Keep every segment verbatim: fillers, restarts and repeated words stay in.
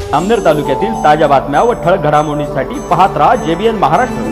जामनेर तालुक्यातील ताज्या बातम्या व ठळक घडामोडींसाठी पाहत राहा जेबीएन महाराष्ट्र।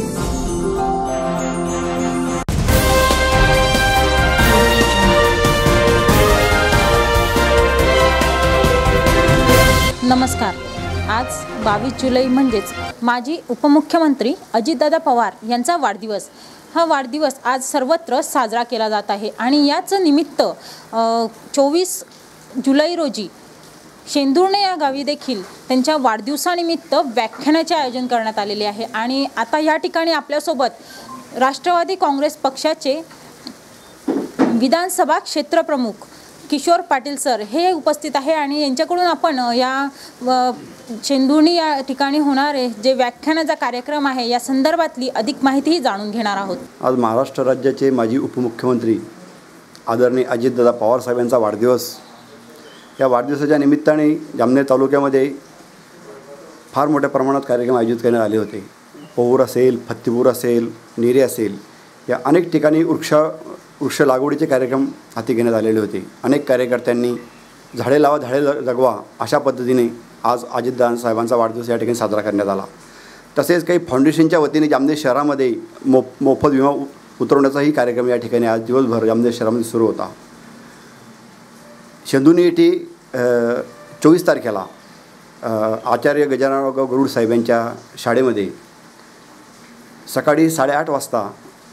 नमस्कार। आज बावीस जुलै म्हणजेच माजी उपमुख्यमंत्री अजितदादा पवार यांचा वाढदिवस। हा वाढदिवस आज सर्वत्र साजरा केला जात आहे आणि याच निमित्त चोवीस जुलै रोजी शेंदुर्णे या गावी देखील त्यांच्या वाढदिवसानिमित्त व्याख्यानाचे आयोजन करण्यात आलेले आहे। आणि आता या ठिकाणी आपल्यासोबत राष्ट्रवादी काँग्रेस पक्षाचे विधानसभा क्षेत्रप्रमुख किशोर पाटील सर हे उपस्थित आहे आणि यांच्याकडून आपण या शेंदुर्णी या ठिकाणी होणारे जे व्याख्यानाचा कार्यक्रम आहे या संदर्भातली अधिक माहिती जाणून घेणार आहोत। आज महाराष्ट्र राज्याचे माजी उपमुख्यमंत्री आदरणीय अजितदादा पवार साहेबांचा वाढदिवस। या वाढदिवसाच्या निमित्ताने जामनेर तालुक्यामध्ये फार मोठ्या प्रमाणात कार्यक्रम आयोजित करण्यात आले होते। पौर असेल, फत्तेपूर असेल, नेरे असेल, या अनेक ठिकाणी वृक्ष वृक्ष लागवडीचे कार्यक्रम हाती घेण्यात आलेले होते। अनेक कार्यकर्त्यांनी झाडे लावा झाडे जगवा अशा पद्धतीने आज अजितदादा साहेबांचा वाढदिवस या ठिकाणी साजरा करण्यात आला। तसेच काही फाउंडेशनच्या वतीने जामनेर शहरामध्ये मो मोफत विमा उतरवण्याचाही कार्यक्रम या ठिकाणी आज दिवसभर जामनेर शहरामध्ये सुरू होता। शेंदुर्णी येथे चोवीस तारखेला आचार्य गजाननराव गरुड साहेब यांच्या शाळेमध्ये सकाळी साडेआठ वाजता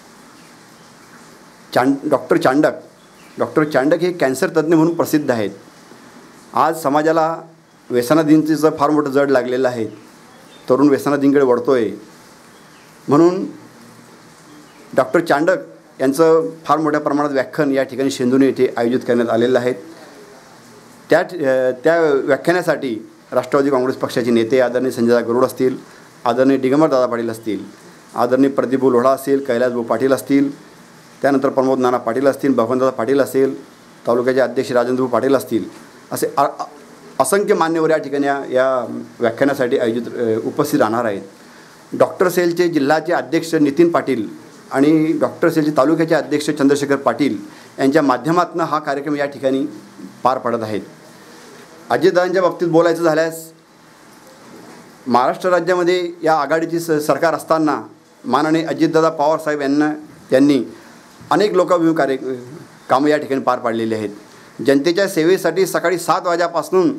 चांड डॉक्टर चांडक डॉक्टर चांडक हे कॅन्सर तज्ज्ञ म्हणून प्रसिद्ध आहेत। आज समाजाला व्यसनाधीनतेचं फार मोठं जड लागलेलं आहे। तरुण व्यसनाधीनकडे वळतो आहे, म्हणून डॉक्टर चांडक यांचं फार मोठ्या प्रमाणात व्याख्यान या ठिकाणी शेंदुर्णी येथे आयोजित करण्यात आलेलं आहे। त्या त्या व्याख्यानासाठी राष्ट्रवादी काँग्रेस पक्षाचे नेते आदरणीय संजयदादा गरुड असतील, आदरणीय दिगंबरदादा पाटील असतील, आदरणीय प्रदीपभाऊ लोढा असेल, कैलासभाऊ पाटील असतील, त्यानंतर प्रमोद नाना पाटील असतील, भगवंतदादा पाटील असेल, तालुक्याचे अध्यक्ष राजेंद्रभाऊ पाटील असतील, असे असंख्य मान्यवर या ठिकाणी या व्याख्यानासाठी आयोजित उपस्थित राहणार आहेत। डॉक्टर सेलचे जिल्ह्याचे अध्यक्ष नितीन पाटील आणि डॉक्टर सेलचे तालुक्याचे अध्यक्ष चंद्रशेखर पाटील यांच्या माध्यमातून हा कार्यक्रम या ठिकाणी पार पडत आहेत। अजितदादांच्या बाबतीत बोलायचं झाल्यास महाराष्ट्र राज्यामध्ये या आघाडीची स सरकार असताना माननीय अजितदादा पवार साहेब यांना त्यांनी अनेक लोकाभिमुख कार्य कामं या ठिकाणी पार पाडलेली आहेत। जनतेच्या सेवेसाठी सकाळी सात वाजल्यापासून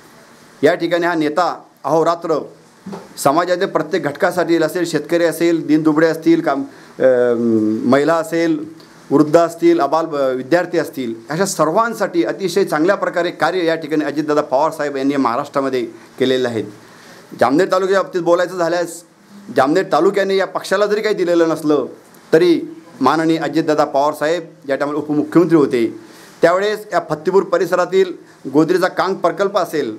या ठिकाणी हा नेता अहोरात्र समाजाच्या प्रत्येक घटकासाठी असेल, शेतकरी असेल, दीनदुबळे असतील, काम महिला असेल, वृद्ध असतील, अबाल विद्यार्थी असतील, अशा सर्वांसाठी अतिशय चांगल्या प्रकारे कार्य या ठिकाणी अजितदादा पवार साहेब यांनी महाराष्ट्रामध्ये केलेले आहेत। जामनेर तालुक्याच्या बाबतीत बोलायचं झाल्यास जामनेर तालुक्याने या पक्षाला जरी काही दिलेलं नसलं तरी माननीय अजितदादा पवार साहेब ज्या टायमाला उपमुख्यमंत्री होते त्यावेळेस या फत्तेपूर परिसरातील गोदरेचा कांग प्रकल्प असेल,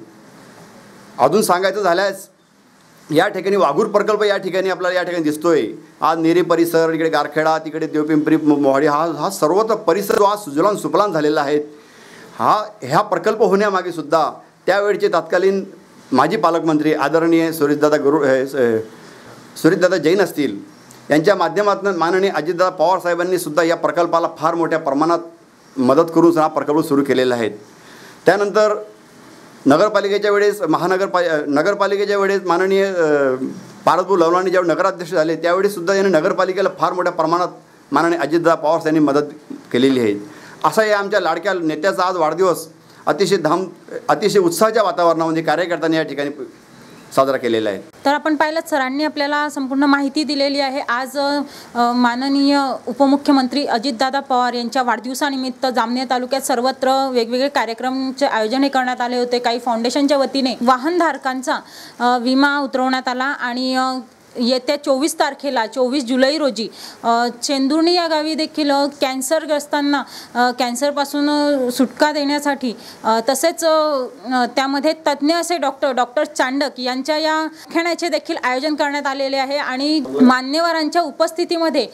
अजून सांगायचं झाल्यास या ठिकाणी वाघूर प्रकल्प या ठिकाणी आपल्याला या ठिकाणी दिसतोय। आज नेरे परिसर, इकडे गारखेडा, तिकडे देवपिंपरी, मोहाडी, हा हा सर्वत्र परिसर जो आज सुजलाम सुफलाम झालेला आहे। हा ह्या प्रकल्प होण्यामागे सुद्धा त्यावेळचे तत्कालीन माजी पालकमंत्री आदरणीय सुरेशदादा गरुड सुरेशदादा जैन असतील, यांच्या माध्यमातून माननीय अजितदादा पवार साहेबांनी सुद्धा या प्रकल्पाला फार मोठ्या प्रमाणात मदत करून हा प्रकल्प सुरू केलेला आहे। त्यानंतर नगरपालिकेच्या वेळेस महानगरपा नगरपालिकेच्या वेळेस माननीय पारसभाऊ लवलाणी जेव्हा नगराध्यक्ष झाले त्यावेळेससुद्धा यांनी नगरपालिकेला फार मोठ्या प्रमाणात माननीय अजितदादा पवार यांनी मदत केलेली आहे। असा या आमच्या लाडक्या नेत्याचा आज वाढदिवस अतिशय धाम अतिशय उत्साहाच्या वातावरणामध्ये कार्यकर्त्यांनी या ठिकाणी साजरा केलेला आहे। तर आपण पाहिलं सरांनी आपल्याला संपूर्ण माहिती दिलेली आहे। आज माननीय उपमुख्यमंत्री अजितदादा पवार यांच्या वाढदिवसानिमित्त जामनेर तालुक्यात सर्वत्र वेगवेगळे कार्यक्रमचे आयोजन करण्यात आले होते। काही फाउंडेशनच्या वतीने वाहनधारकांचा विमा उतरवण्यात आला आणि येत्या चोवीस तारखेला चोवीस जुलै रोजी शेंदुर्णी या गावी देखील कॅन्सरग्रस्तांना कॅन्सरपासून सुटका देण्यासाठी तसेच त्यामध्ये तज्ज्ञ असे डॉक्टर डॉक्टर चांडक यांच्या या व्याख्यानाचे देखील आयोजन करण्यात आलेले आहे आणि मान्यवरांच्या उपस्थितीमध्ये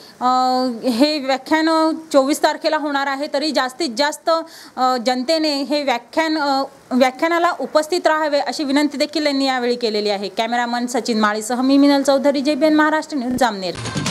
हे व्याख्यान चोवीस तारखेला होणार आहे। तरी जास्तीत जास्त जनतेने हे व्याख्यान व्याख्यानाला उपस्थित राहावे अशी विनंती देखील यांनी यावेळी केलेली आहे। कॅमेरामन सचिन माळीसह मी मिनल चौधरी, जेबीएन महाराष्ट्र न्यूज, जामनेर।